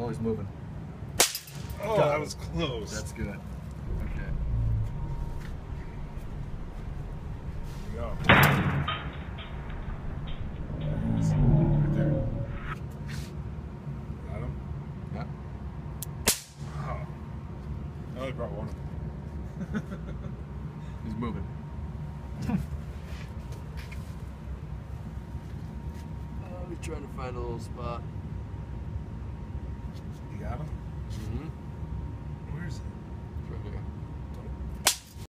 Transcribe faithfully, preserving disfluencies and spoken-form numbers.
Oh, he's moving. Oh, Got that him. was close. That's good. Okay. There we go. There he is. Right there. Got him? Yeah. Oh. I only brought one of them. He's moving. Oh, he's trying to find a little spot. You got him? Mm-hmm.